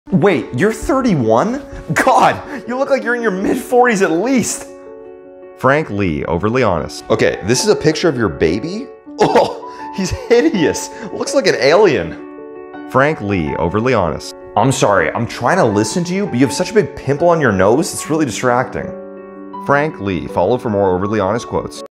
Wait, you're 31? God, you look like you're in your mid-40s at least. Frank Leigh, overly honest. Okay, this is a picture of your baby? Oh, he's hideous. Looks like an alien. Frank Leigh, overly honest. I'm sorry, I'm trying to listen to you, but you have such a big pimple on your nose, it's really distracting. Frank Leigh, follow for more overly honest quotes.